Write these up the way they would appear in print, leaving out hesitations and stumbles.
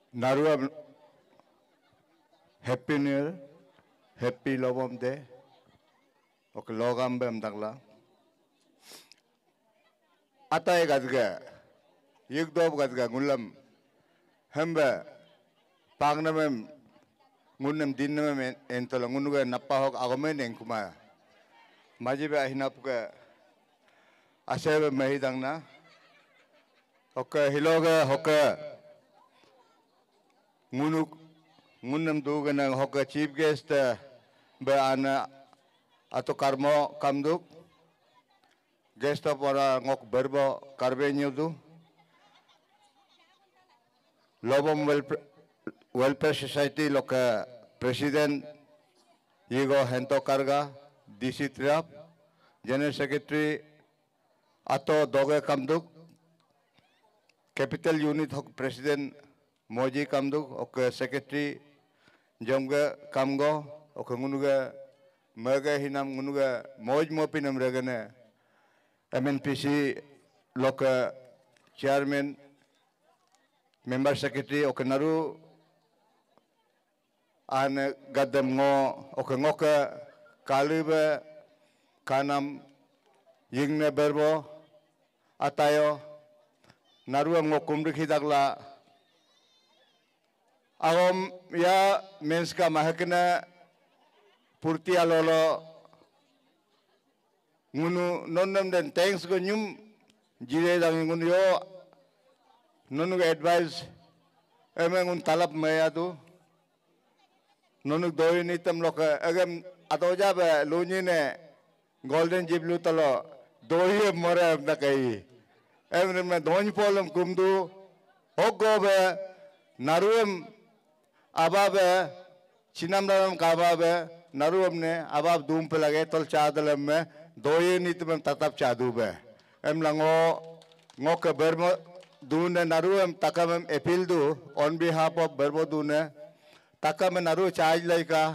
Naruam Happy New Year, Happy Lobam Day, ok logam bem dagla. Atay gadga, yugdob gadga ngulam, hamba pangnamem ngunam dinnamem entola ngunuga napahok agomen engkuma. Majibe ahinapuka asebe mahidangna, ok hiloga hoka ngunuk ngunam duganang hoka chief guest be ana atau karmo kamduk guest para ngok berbo karbenyo du lobom welfare society loka president yigo hento karga DC Triap general secretary atau doge kamduk capital unit hok president Moji kamduk ok secretary Jomga kamgo ok ngunuga maga hinam ngunuga moj mopinam regane MNPC loka chairman member secretary ok naru an gadam ngo ok ngoka kalibe kanam yingne berbo atayo naru ngo kumrik hidagla agom ya menska mahakna purti alolo ngunu nonnam den thanks go nyum jire dang ngunu yo nonu advice emengun talap mayadu nonu doi nitam loka agam atoja ba lunyi ne golden jiblu talo doi more na kai emre me doni polum kumdu hoggo ba naruem ababe chinamram kababe naruem ne abab dum pe lage tol chadalam me doi nitam tatap chadu be em lango ngok bermo dune naruem takamem appeal du on behalf of berbo dune takam naru charge laika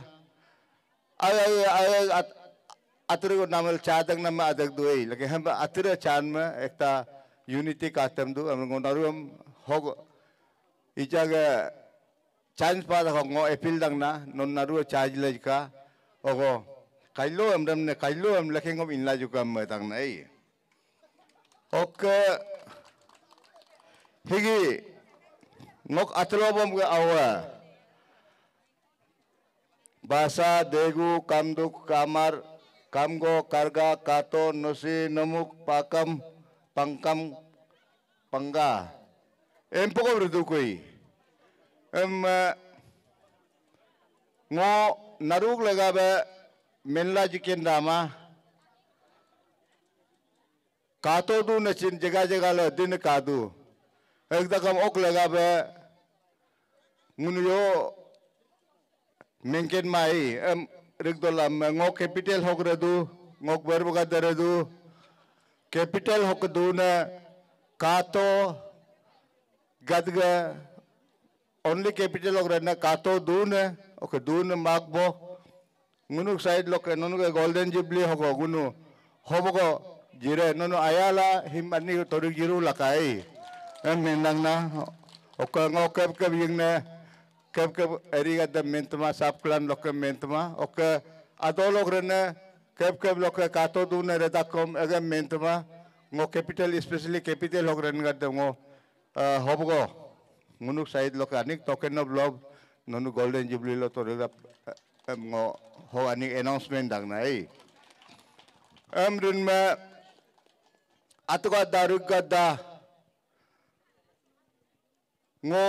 ay atru namal chadang nam adag duei lagi hamba atru chan me ekta unity katam du am naruem hog ijaga chance pada hog ngo appeal dang na non naru charge laika ogo kailo amram ne kailo am lakhengom inla juga me dang na ei ok higi ngok atlobom ga awa bahasa degu kamduk kamar kamgo karga kato nosi namuk pakam pangkam pangga empoko berdukui ngo naruk lagabe menla jikin dama kato du nachin jaga jaga lo din kadu ekda kam ok lagabe ngunuyo mengken mai rigdolam ngok capital hogradu ngok berbuga deradu capital hokduna kato gadga only capital ograna kato dune ok dune magbo ngunu side lok nonu golden jubilee hogo gunu hobogo jire nonu ayala himani toru jiru lakai menang na ok ngok kep yingne kep eriga da mentma sapklan lok mentma ok adolog rene kep lok kato dune redakom ega mentma ngok capital especially capital hogren gadda ngo hobogo ngunu side lok anik token of love nonu golden jubilee lo torega ngo ho anik announcement dang na ei run ma atuga daruk gadda ngo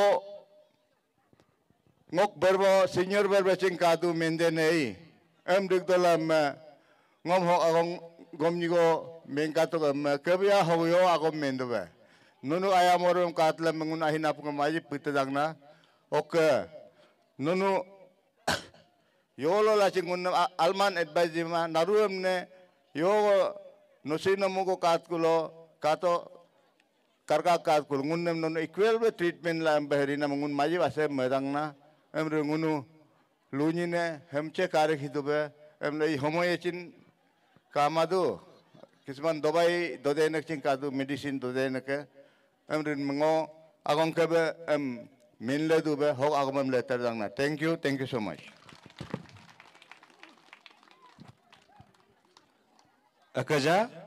ngok berbo senior berbo cingkadu mende nei digdolam ngom ho agong gomnigo mengkato kebya hoyo agom mendobe nunu ayamorum katla mengun ahinap ngamaji pitadangna ok nunu yolo la cingun alman advise ma naruem ne yo nosina mugo katkulo kato karga katkul ngunem nono equal treatment la beherina mengun maji base medangna emre ngunu lunyine hemche kare hidube emle homoyechin kamadu kisman dobai dodenek cing kadu medicine dodenek emre mengo agong kebe min le du be hok agmam letter dang na. Thank you so much. Akaja